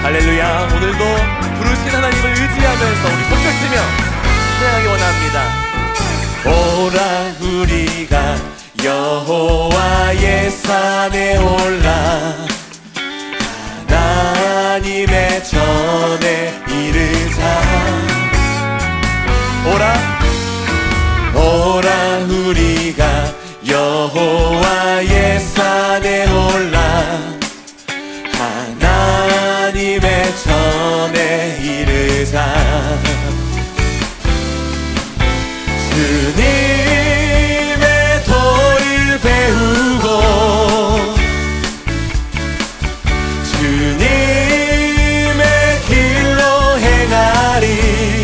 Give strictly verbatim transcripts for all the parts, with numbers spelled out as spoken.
할렐루야. 오늘도 부르신 하나님을 의지하면서 우리 손뼉치며 찬양하기 원합니다. 오라 우리가 여호와의 산에 올라 하나님의 전에 이르자. 오라 오라 우리가 여호와의 산에 올라 하나님의 전에 이르자. 주님의 도를 배우고 주님의 길로 행하리.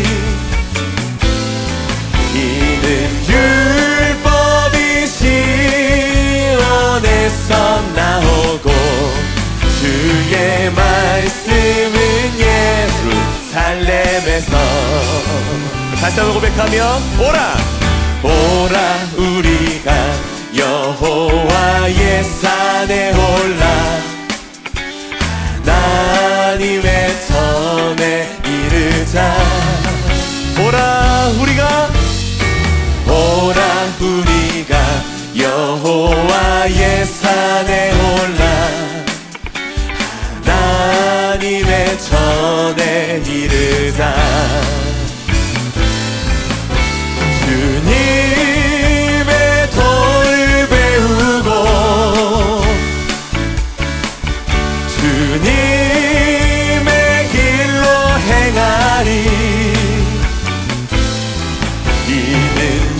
이는 율법이 시온에서 나오고 주의 말씀은 예루살렘에서. 다시 한번 고백하며 오라 오라 우리가 여호와의 산에 올라 하나님의 전에 이르자. 오라 우리가 오라 우리가 여호와의 산에 올라 하나님의 전에 이르자. 주님의 도를 배우고 주님의 길로 행하리. 이는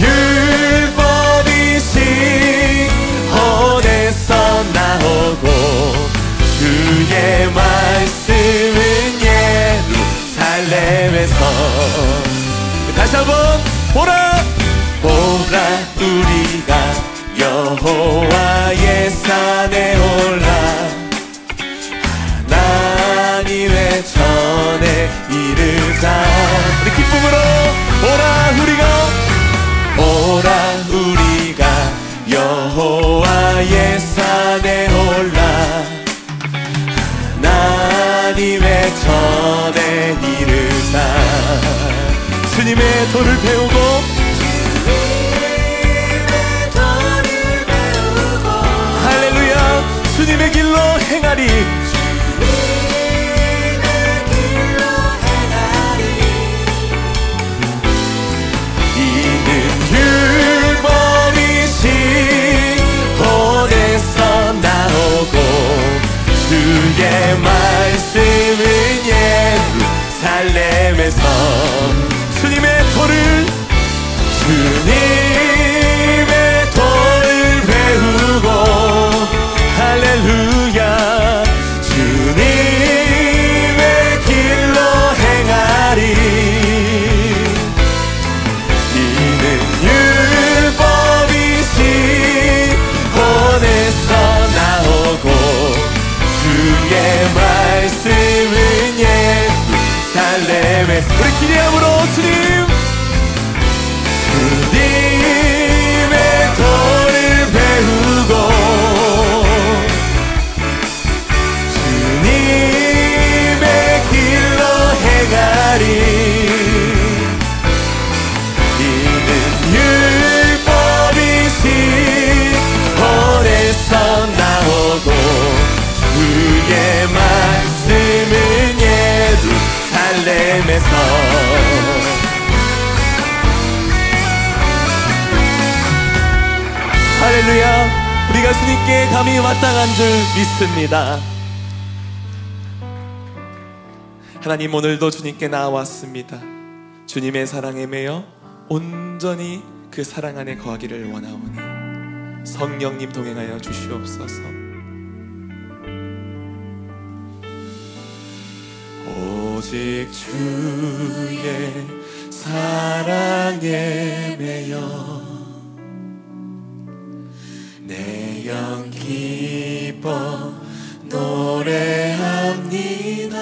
율법이 시온에서 나오고 주의 말씀은 예루살렘에서. 다시 한번 보라 보라 우리가 여호와의 산에 올라 하나님의 전에 이르자. 우리 기쁨으로 오라 우리가 오라 우리가 여호와의 산에 올라 하나님의 전에 이르자. 주님의 도를 배우고 주님의 도를 배우고 할렐루야. 주님의 길로 행하리. 주님의 길로 행하리. 이는 율법이 시온에서 나오고 주의 말씀은 예루살렘에서. 주님의 도를 주님의 도를 배우고 할렐루야. 주님의 길로 행하리. 이는 율법이 시온에서 나오고 주의 말씀은 예루살렘에서. 우리 기대함으로 주님 주님의 도를 배우고 주님의 길로 행하리. 이는 율법이 시온에서 나오고 주의 말씀은 예루살렘에서. 할렐루야. 우리가 주님께 감히 마땅한 줄 믿습니다. 하나님, 오늘도 주님께 나와왔습니다. 주님의 사랑에 매여 온전히 그 사랑 안에 거하기를 원하오니 성령님 동행하여 주시옵소서. 오직 주의 사랑에 매여 내 영 기뻐 노래합니다.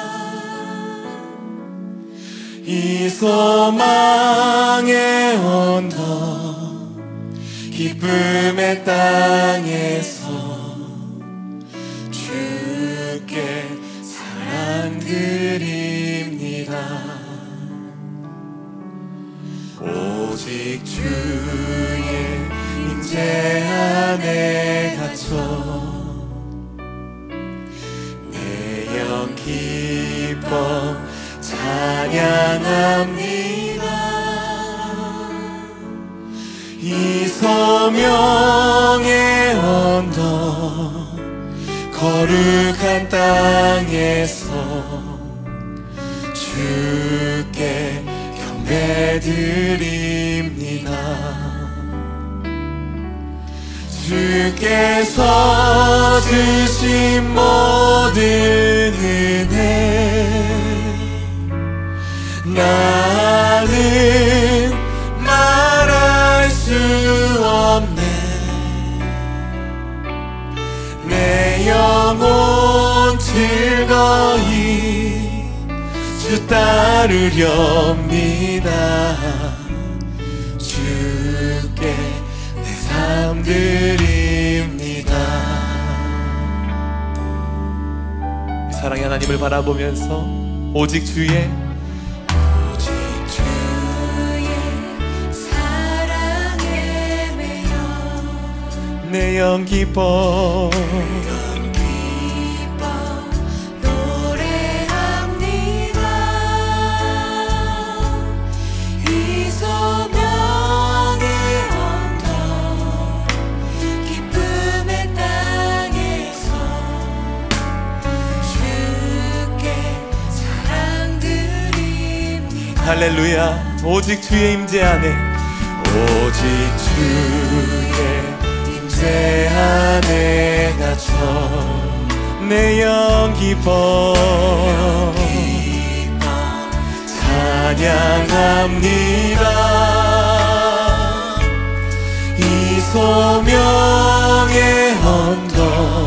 이 소망의 언덕 기쁨의 땅에서 주께 사랑 주의 임재 안에 갇혀 내 영 기뻐 찬양합니다. 이 소명의 언덕 거룩한 땅에서 주께 경배드립니다. 주께서 주신 모든 은혜 나는 말할 수 없네. 내 영혼 즐거이 주 따르렵니다. 주께 내 삶 드립니다. 사랑의 하나님을 바라보면서 오직 주의 오직 주의 사랑에 매여 내 영 기뻐 할렐루야. 오직 주의 임재 안에 오직 주의 임재 안에 갇혀 내 영 기뻐 찬양합니다. 이 소명의 언덕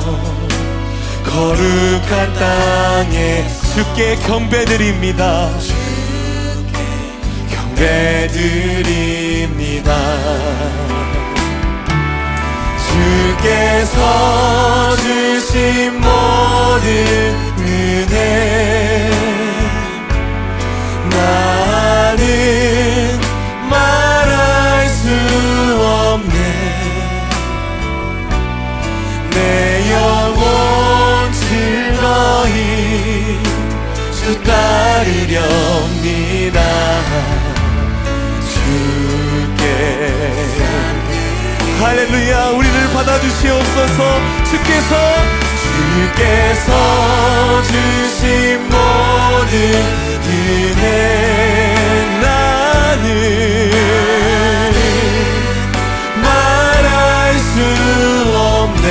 거룩한 땅에 주께 경배드립니다. 경배드립니다. 주께서 주신 모든 은혜 나는 말할 수 없네. 내 영혼 즐거이 주 따르렵니다. 주께 할렐루야. 우리를 받아주시옵소서. 주께서 주께서 주신 모든 은혜 나는 말할 수 없네.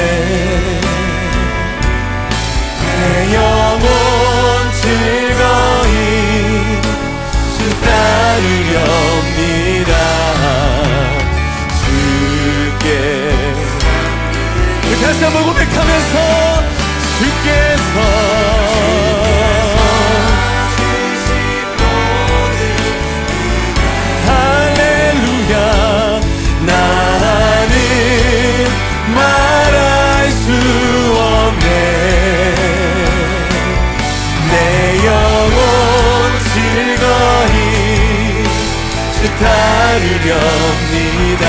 내 영혼 즐거이 주 따르렵니다. 주께 다시 한번 고백하면서 주께서 할렐루야. 나는 말할 수 없네. 내 영혼 즐거이 주 따르렵니다.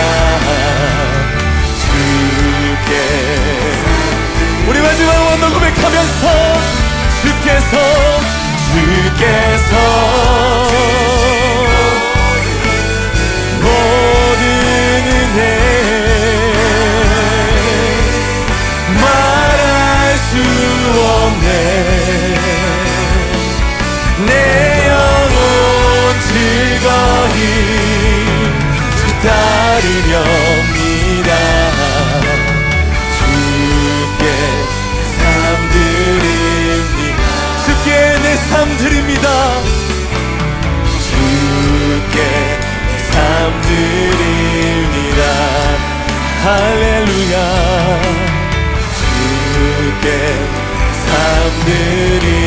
주께 우리 마지막 원더 고백하면서 주께서 주께서 모든 은혜 말할 수 없네. 내 영혼 즐거이 주 따르렵니다. 주께 삶 드립니다. 주께 내 삶 드립니다. 주께 삶 드립니다. 할렐루야. 주께 삶 드립니다.